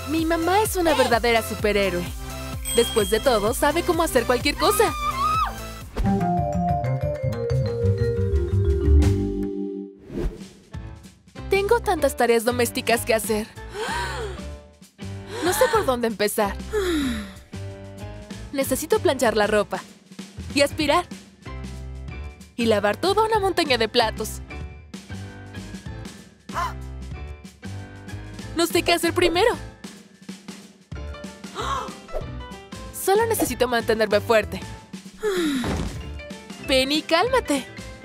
Mi mamá es una verdadera superhéroe. Después de todo, sabe cómo hacer cualquier cosa. Tengo tantas tareas domésticas que hacer. No sé por dónde empezar. Necesito planchar la ropa. Y aspirar. Y lavar toda una montaña de platos. No sé qué hacer primero. Solo necesito mantenerme fuerte. Penny, cálmate.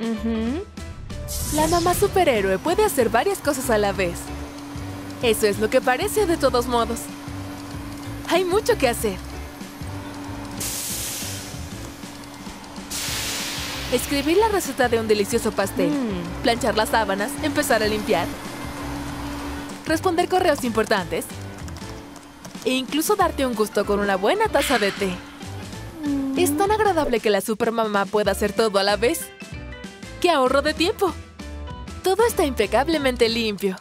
La mamá superhéroe puede hacer varias cosas a la vez. Eso es lo que parece de todos modos. Hay mucho que hacer. Escribir la receta de un delicioso pastel. Planchar las sábanas, empezar a limpiar. Responder correos importantes. E incluso darte un gusto con una buena taza de té. Es tan agradable que la supermamá pueda hacer todo a la vez. ¡Qué ahorro de tiempo! Todo está impecablemente limpio.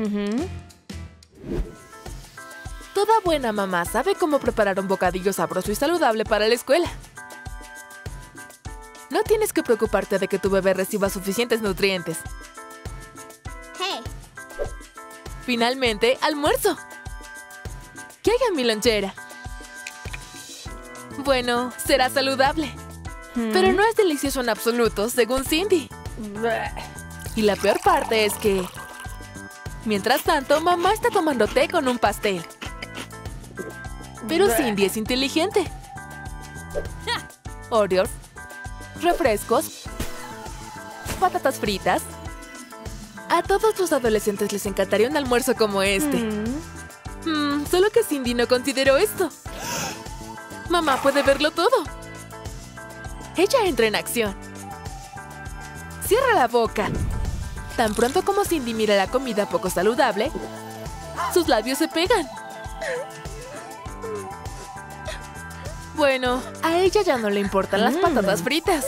Toda buena mamá sabe cómo preparar un bocadillo sabroso y saludable para la escuela. No tienes que preocuparte de que tu bebé reciba suficientes nutrientes. Finalmente, almuerzo. ¿Qué hay en mi lonchera? Bueno, será saludable. Pero no es delicioso en absoluto, según Cindy. Y la peor parte es que... Mientras tanto, mamá está tomando té con un pastel. Pero Cindy es inteligente. Oreos, refrescos, patatas fritas. A todos los adolescentes les encantaría un almuerzo como este. Solo que Cindy no consideró esto. Mamá puede verlo todo. Ella entra en acción. Cierra la boca. Tan pronto como Cindy mira la comida poco saludable, sus labios se pegan. Bueno, a ella ya no le importan las patatas fritas.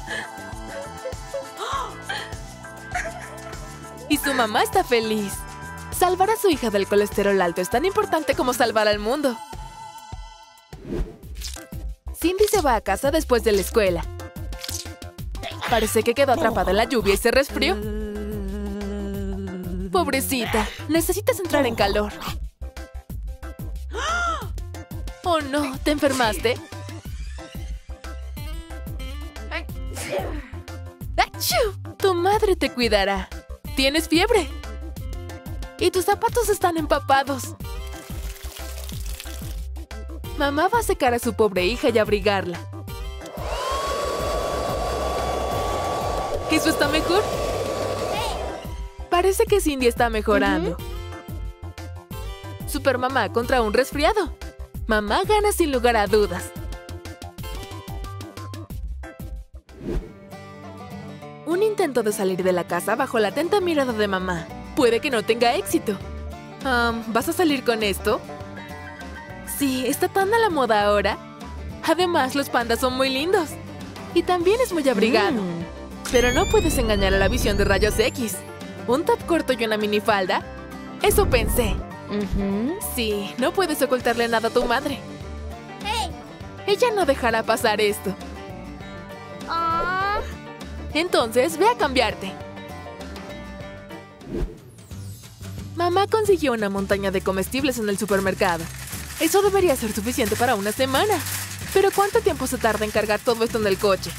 Y su mamá está feliz. Salvar a su hija del colesterol alto es tan importante como salvar al mundo. Cindy se va a casa después de la escuela. Parece que quedó atrapada en la lluvia y se resfrió. Pobrecita, necesitas entrar en calor. Oh no, ¿te enfermaste? ¡Achú! Tu madre te cuidará. ¿Tienes fiebre? Y tus zapatos están empapados. Mamá va a secar a su pobre hija y abrigarla. ¿Eso está mejor? Parece que Cindy está mejorando. Supermamá contra un resfriado. Mamá gana sin lugar a dudas. Un intento de salir de la casa bajo la atenta mirada de mamá. Puede que no tenga éxito. ¿Vas a salir con esto? Sí, está tan a la moda ahora. Además, los pandas son muy lindos. Y también es muy abrigado. Pero no puedes engañar a la visión de rayos X. ¿Un top corto y una minifalda? Eso pensé. Sí, no puedes ocultarle nada a tu madre. Ella no dejará pasar esto. Entonces, ve a cambiarte. Mamá consiguió una montaña de comestibles en el supermercado. Eso debería ser suficiente para una semana. Pero ¿cuánto tiempo se tarda en cargar todo esto en el coche?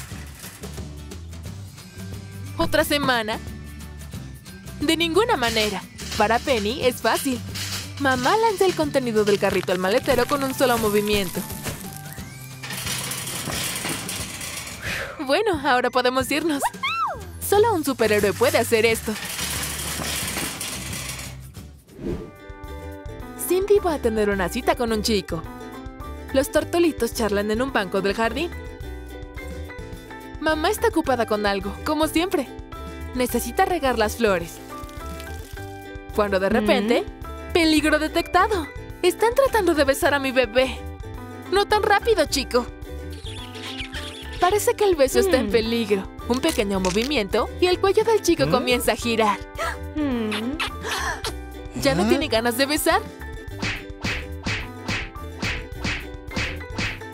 ¿Otra semana? De ninguna manera. Para Penny es fácil. Mamá lanza el contenido del carrito al maletero con un solo movimiento. Bueno, ahora podemos irnos. Solo un superhéroe puede hacer esto. Cindy va a tener una cita con un chico. Los tortolitos charlan en un banco del jardín. Mamá está ocupada con algo, como siempre. Necesita regar las flores. Cuando de repente... ¡Peligro detectado! Están tratando de besar a mi bebé. No tan rápido, chico. Parece que el beso está en peligro. Un pequeño movimiento y el cuello del chico comienza a girar. ¿Ya no tiene ganas de besar?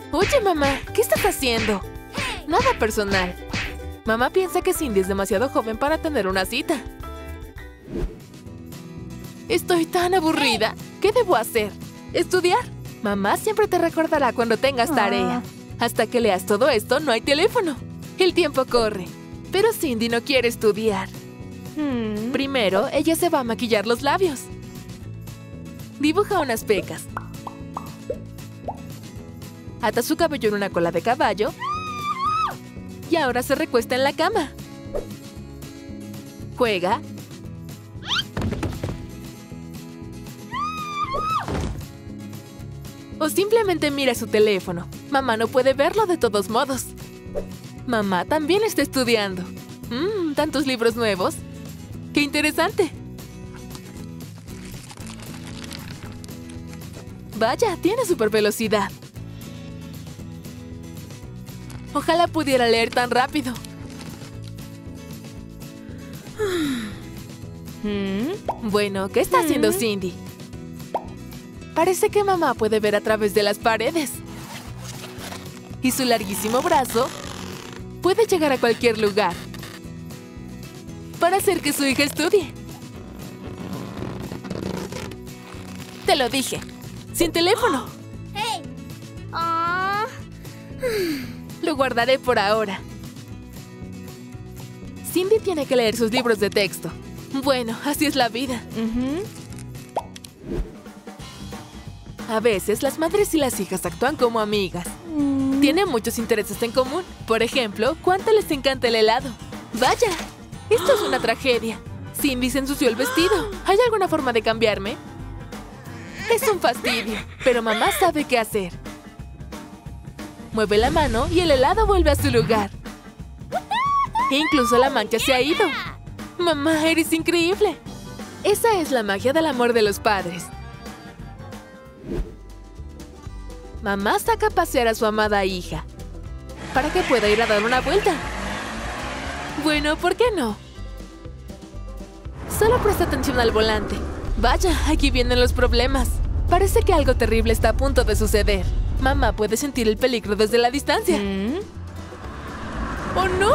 Oye, mamá, ¿qué estás haciendo? Nada personal. Mamá piensa que Cindy es demasiado joven para tener una cita. Estoy tan aburrida. ¿Qué debo hacer? ¿Estudiar? Mamá siempre te recordará cuando tengas tarea. Hasta que leas todo esto, no hay teléfono. El tiempo corre. Pero Cindy no quiere estudiar. Primero, ella se va a maquillar los labios. Dibuja unas pecas. Ata su cabello en una cola de caballo. Y ahora se recuesta en la cama. Juega. O simplemente mira su teléfono. Mamá no puede verlo de todos modos. Mamá también está estudiando. ¿Tantos libros nuevos? ¡Qué interesante! Vaya, tiene super velocidad. Ojalá pudiera leer tan rápido. Bueno, ¿qué está haciendo Cindy? Parece que mamá puede ver a través de las paredes. Y su larguísimo brazo puede llegar a cualquier lugar para hacer que su hija estudie. Te lo dije. Sin teléfono. Lo guardaré por ahora. Cindy tiene que leer sus libros de texto. Bueno, así es la vida. A veces, las madres y las hijas actúan como amigas. Tienen muchos intereses en común. Por ejemplo, ¿cuánto les encanta el helado? ¡Vaya! Esto es una tragedia. Cindy se ensució el vestido. ¿Hay alguna forma de cambiarme? Es un fastidio, pero mamá sabe qué hacer. Mueve la mano y el helado vuelve a su lugar. E incluso la mancha se ha ido. Mamá, eres increíble. Esa es la magia del amor de los padres. Mamá saca a pasear a su amada hija para que pueda ir a dar una vuelta. Bueno, ¿por qué no? Solo presta atención al volante. Vaya, aquí vienen los problemas. Parece que algo terrible está a punto de suceder. Mamá puede sentir el peligro desde la distancia. ¡Oh, no!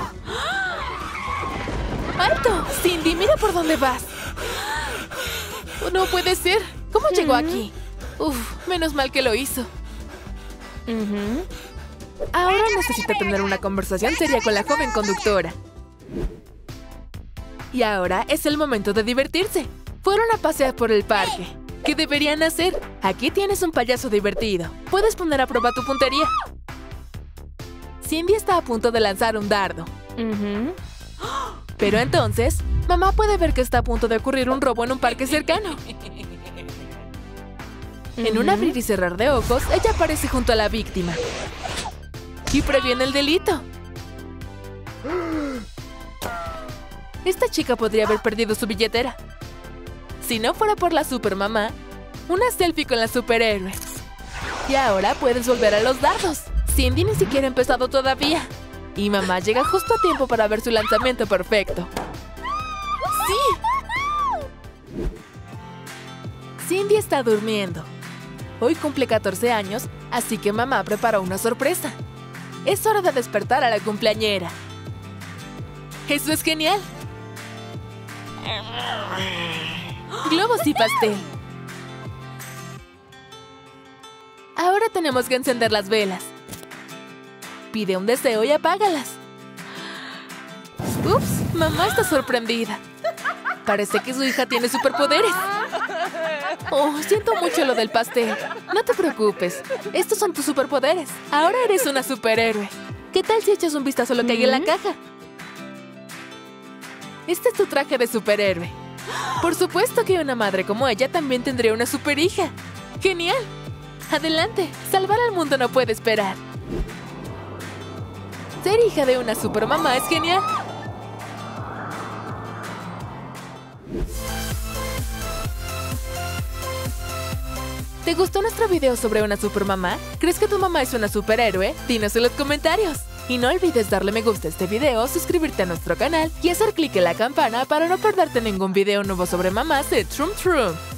¡Alto! Cindy, mira por dónde vas. Oh, no puede ser. ¿Cómo llegó aquí? Uf, menos mal que lo hizo. Ahora necesita tener una conversación seria con la joven conductora. Y ahora es el momento de divertirse. Fueron a pasear por el parque. ¿Qué deberían hacer? Aquí tienes un payaso divertido. Puedes poner a prueba tu puntería. Cindy está a punto de lanzar un dardo. Pero entonces, mamá puede ver que está a punto de ocurrir un robo en un parque cercano. En un abrir y cerrar de ojos, ella aparece junto a la víctima y previene el delito. Esta chica podría haber perdido su billetera. Si no fuera por la supermamá, una selfie con la superhéroe. Y ahora puedes volver a los dardos. Cindy ni siquiera ha empezado todavía. Y mamá llega justo a tiempo para ver su lanzamiento perfecto. ¡Sí! Cindy está durmiendo. Hoy cumple 14 años, así que mamá preparó una sorpresa. Es hora de despertar a la cumpleañera. ¡Eso es genial! Globos y pastel. Ahora tenemos que encender las velas. Pide un deseo y apágalas. Ups, mamá está sorprendida. Parece que su hija tiene superpoderes. Oh, siento mucho lo del pastel. No te preocupes. Estos son tus superpoderes. Ahora eres una superhéroe. ¿Qué tal si echas un vistazo a lo que hay en la caja? Este es tu traje de superhéroe. Por supuesto que una madre como ella también tendría una superhija. ¡Genial! Adelante, salvar al mundo no puede esperar. Ser hija de una supermamá es genial. ¿Te gustó nuestro video sobre una supermamá? ¿Crees que tu mamá es una superhéroe? Dinos en los comentarios. Y no olvides darle me gusta a este video, suscribirte a nuestro canal y hacer clic en la campana para no perderte ningún video nuevo sobre mamás de Troom Troom.